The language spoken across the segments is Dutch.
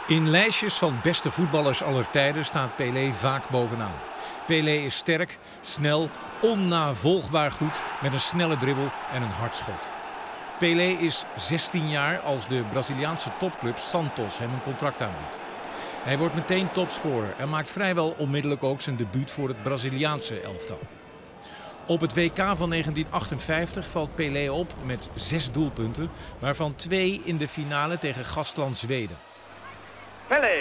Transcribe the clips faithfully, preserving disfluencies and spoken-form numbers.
In lijstjes van beste voetballers aller tijden staat Pelé vaak bovenaan. Pelé is sterk, snel, onnavolgbaar goed met een snelle dribbel en een hard schot. Pelé is zestien jaar als de Braziliaanse topclub Santos hem een contract aanbiedt. Hij wordt meteen topscorer en maakt vrijwel onmiddellijk ook zijn debuut voor het Braziliaanse elftal. Op het W K van negentien achtenvijftig valt Pelé op met zes doelpunten, waarvan twee in de finale tegen gastland Zweden. Pelé.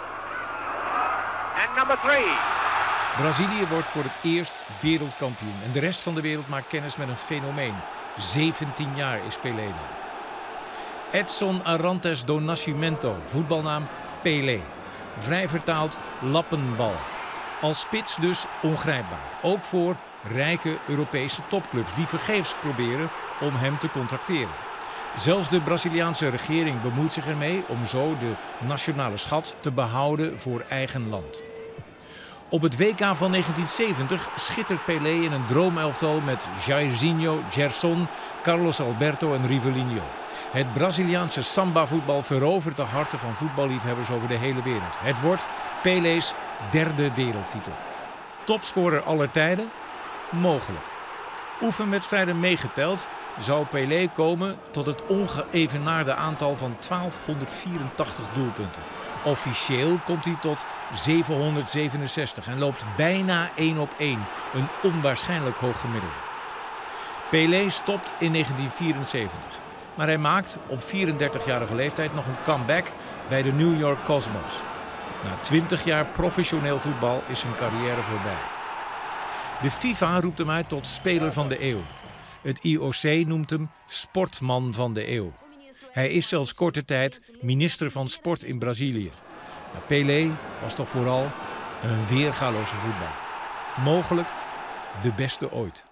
En number three. Brazilië wordt voor het eerst wereldkampioen en de rest van de wereld maakt kennis met een fenomeen. zeventien jaar is Pelé dan. Edson Arantes do Nascimento, voetbalnaam Pelé. Vrij vertaald lappenbal. Als spits dus ongrijpbaar. Ook voor rijke Europese topclubs die vergeefs proberen om hem te contracteren. Zelfs de Braziliaanse regering bemoeit zich ermee om zo de nationale schat te behouden voor eigen land. Op het W K van negentien zeventig schittert Pelé in een droomelftal met Jairzinho, Gerson, Carlos Alberto en Rivelino. Het Braziliaanse samba-voetbal verovert de harten van voetballiefhebbers over de hele wereld. Het wordt Pelé's derde wereldtitel. Topscorer aller tijden? Mogelijk. Oefenwedstrijden meegeteld zou Pelé komen tot het ongeëvenaarde aantal van twaalfhonderdvierentachtig doelpunten. Officieel komt hij tot zevenhonderdzevenenzestig en loopt bijna één op één, een onwaarschijnlijk hoog gemiddelde. Pelé stopt in negentien vierenzeventig, maar hij maakt op vierendertigjarige leeftijd nog een comeback bij de New York Cosmos. Na twintig jaar professioneel voetbal is zijn carrière voorbij. De FIFA roept hem uit tot speler van de eeuw. Het I O C noemt hem sportman van de eeuw. Hij is zelfs korte tijd minister van Sport in Brazilië. Maar Pelé was toch vooral een weergaloze voetballer. Mogelijk de beste ooit.